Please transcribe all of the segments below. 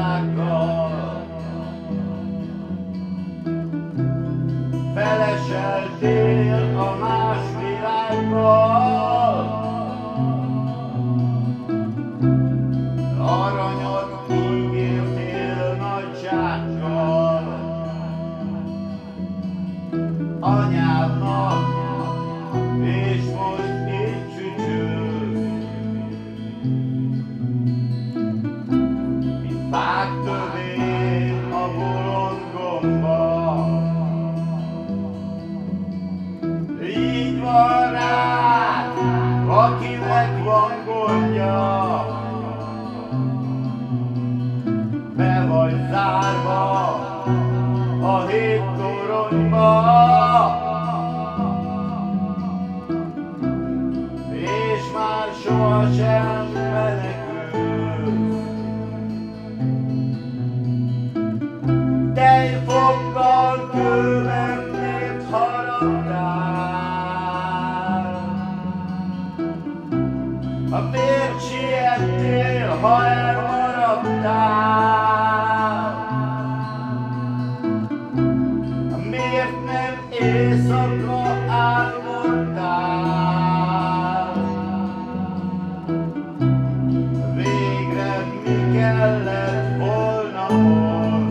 virággal. Feleseltél a más világgal, aranyat ígértél nagysággal. Anyádnak, és most itt csücsülsz, mint fák tövén a bolond gomba. Így van rád, akinek van gondja, be vagy zárva a 7 toronyba, és már sohasem menekülsz. Tejfoggal kőmennét haraptál. Miért siettél, ha elmaradtál? Miért nem éjszaka álmodtál? Végre mi kellett volna mond?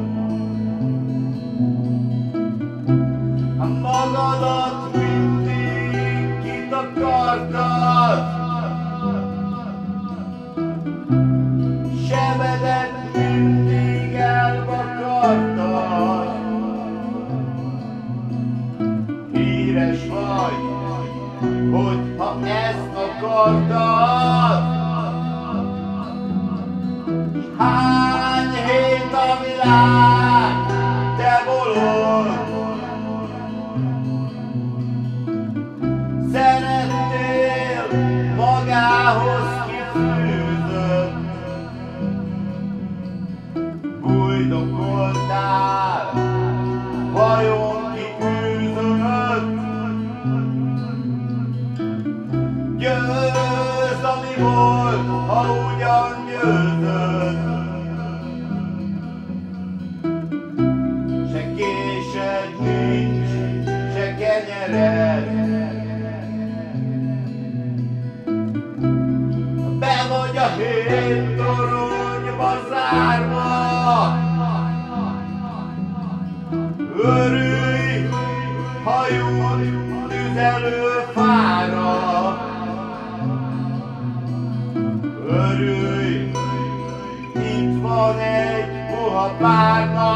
Magadat mindig kitakartad, sebedet mindig elvakartad. Híres vagy, hogyha ezt akartad. Hány hét a világ, te bolond! Szerettél magához kifűzött, bujdokoltál, vajon kiűzött? Győzd, ami volt, ha ugyan győzött. Se késed nincs, se kenyered, be vagy a 7 toronyba zárva. Örülj, ha jut tüzelőfára. Örülj, itt van egy puha párna.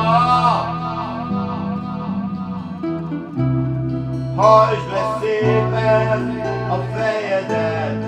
Hajtsd le szépen a fejedet,